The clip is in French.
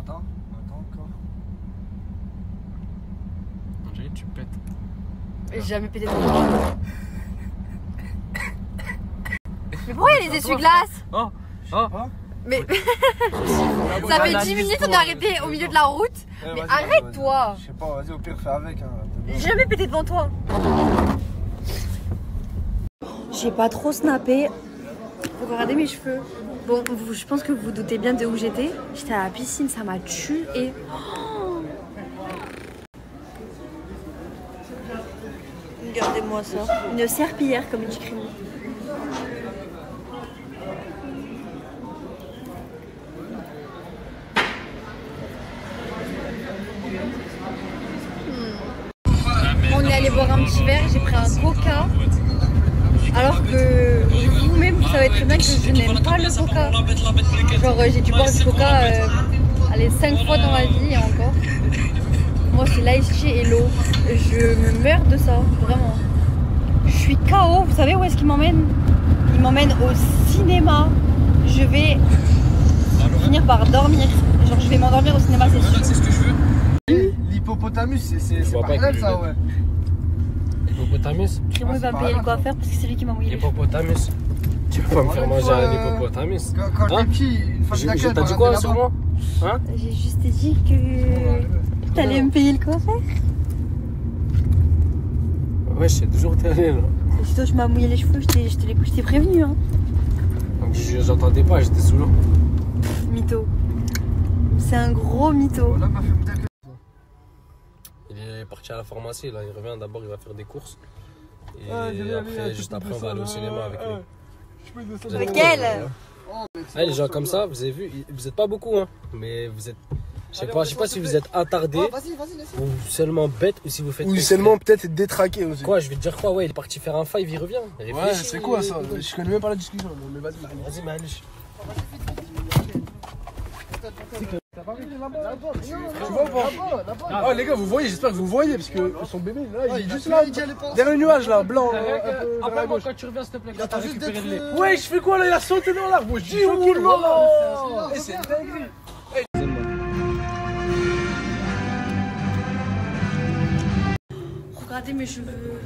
Attends encore. On dirait que tu pètes. J'ai jamais pété de toi. Mais pourquoi il y a les essuie-glaces? Oh. Mais ça fait 10 minutes qu'on est arrêté au milieu de la route. Mais arrête-toi. Je sais pas, vas-y, au pire, fais avec. Hein. J'ai jamais pété devant toi. J'ai pas trop snappé. Faut regarder mes cheveux. Bon, je pense que vous vous doutez bien de où j'étais. J'étais à la piscine, ça m'a tué. Oh, regardez-moi ça. Une serpillière, comme dit Crimo. On est allé boire un petit verre, j'ai pris un coca. Alors que vous-même, vous savez très bien que je n'aime pas le coca. Genre, j'ai dû boire du coca allez, 5 fois dans ma vie et encore. Moi, c'est l'ice tea et l'eau. Je me meurs de ça, vraiment. Je suis KO. Vous savez où est-ce qu'il m'emmène? Il m'emmène au cinéma. Je vais finir par dormir. Genre, je vais m'endormir au cinéma, c'est sûr. C'est ce que je veux. L'hippopotamus, c'est pas réel ça, ouais. L'hippopotamus? Crimo, il va me payer le coiffeur parce que c'est lui qui m'a mouillé les cheveux. L'hippopotamus? Tu peux pas me faire manger un hippopotamus? Quand j'étais petit, une fois que J'ai t'as dit quoi sur moi? Hein? J'ai juste dit que t'allais me payer le coiffeur. Ouais, je sais toujours t'es allé là. Si toi, je m'as mouillé les cheveux, je t'ai prévenu. Hein. Donc j'entendais pas, j'étais sous l'eau. Mytho. C'est un gros mytho. Il est parti à la pharmacie, là, il revient d'abord, il va faire des courses. Et après, juste après, on va aller au cinéma avec lui. Avec elle. Les gens comme ça, vous avez vu, vous êtes pas beaucoup, hein, mais vous êtes. Je sais pas si vous êtes attardés ou seulement bêtes ou si vous faites. Ou seulement peut-être détraqué aussi. Quoi, je vais te dire quoi, ouais, il est parti faire un five, il revient. Ouais, c'est quoi ça? Je connais même pas la discussion. Mais vas-y, Vas-y, Manush. Tu vois pas? Ah les gars, vous voyez, j'espère que vous voyez parce que son bébé là, il est juste là derrière le nuage là, blanc. Après, moi, quand tu reviens, s'il te plaît, quand juste récupéré le lait. Ouais, je fais quoi là? Il a sauté dans l'arbre. Moi je dis oh là. C'est une dinguerie. Regardez mes cheveux.